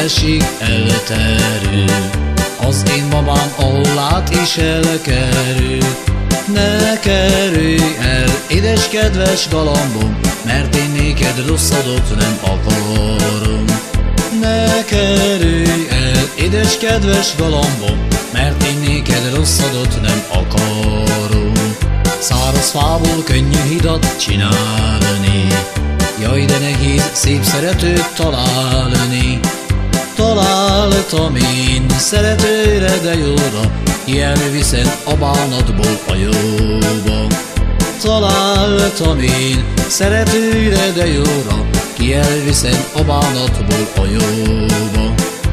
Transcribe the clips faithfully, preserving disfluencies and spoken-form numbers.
esik, elterül. Az én babám, ahol lát is elkerül. Ne kerülj el, édes kedves galambom, mert én néked rosszadot nem akarom. Ne kerülj el, édes kedves galambom, mert én néked rosszadot nem akarom. Száraz fából könnyű hidat csinálni, jaj, de nehéz szép szeretőt találni. Találtam én szeretőre, de jóra, jelviszem a bánatból a jóba. Találtam én szeretőre, de jóra, ki elviszem a bánatból a jóba.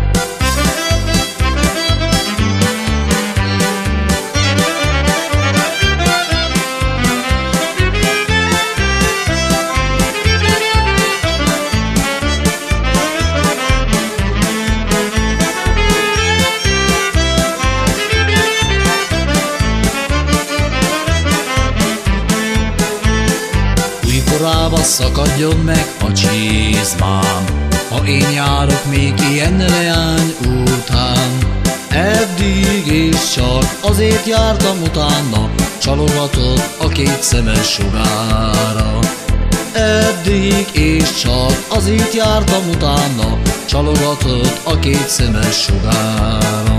Korába szakadjon meg a csizmám, ha én járok még ilyen leány után. Eddig is csak azért jártam utána, csalogatott a két szemes sugára. Eddig is csak azért jártam utána, csalogatott a két szemes sugára.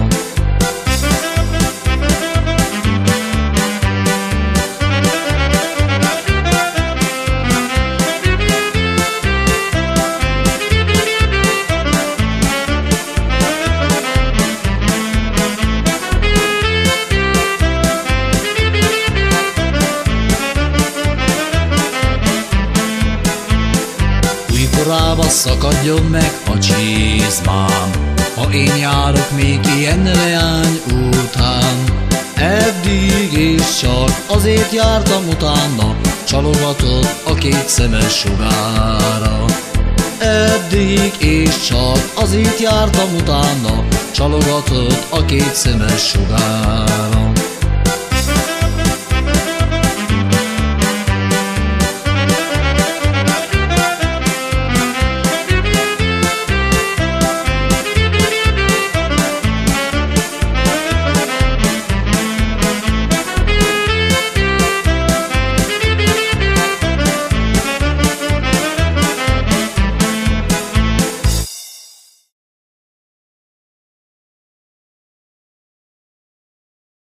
Korába szakadjon meg a csizmám, ha én járok még ilyen leány után. Eddig is csak azért jártam utána, csalogatott a két szemes sugára. Eddig is csak azért jártam utána, csalogatott a két szemes sugára.